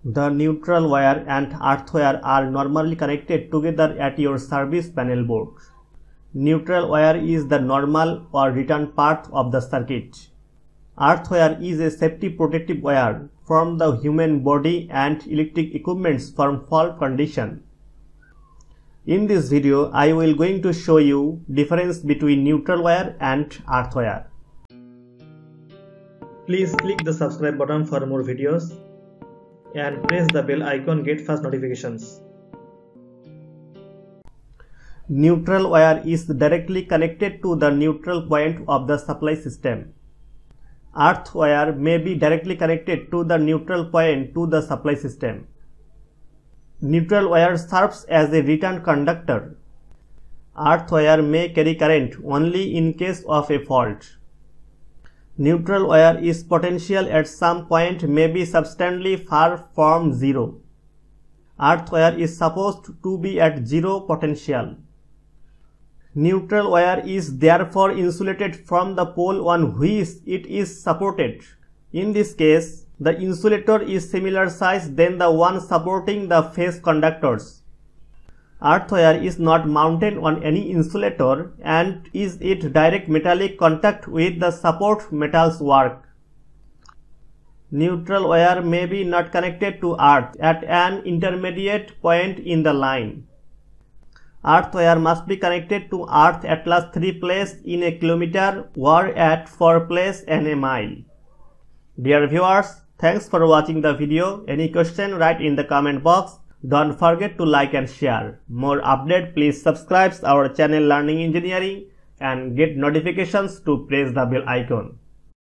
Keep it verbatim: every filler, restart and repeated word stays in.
The neutral wire and earth wire are normally connected together at your service panel board. Neutral wire is the normal or return part of the circuit. Earth wire is a safety protective wire from the human body and electric equipments from fault condition. In this video, I will going to show you difference between neutral wire and earth wire. Please click the subscribe button for more videos and press the bell icon get fast notifications. Neutral wire is directly connected to the neutral point of the supply system. Earth wire may be directly connected to the neutral point to the supply system. Neutral wire serves as a return conductor. Earth wire may carry current only in case of a fault. Neutral wire is potential at some point may be substantially far from zero. Earth wire is supposed to be at zero potential. Neutral wire is therefore insulated from the pole on which it is supported. In this case, the insulator is similar size than the one supporting the phase conductors. Earth wire is not mounted on any insulator and is in direct metallic contact with the support metals work. Neutral wire may be not connected to earth at an intermediate point in the line. Earth wire must be connected to earth at last three places in a kilometer or at four places in a mile. Dear viewers, thanks for watching the video. Any question, write in the comment box. Don't forget to like and share. More update, please subscribe our channel Learning Engineering and get notifications to press the bell icon.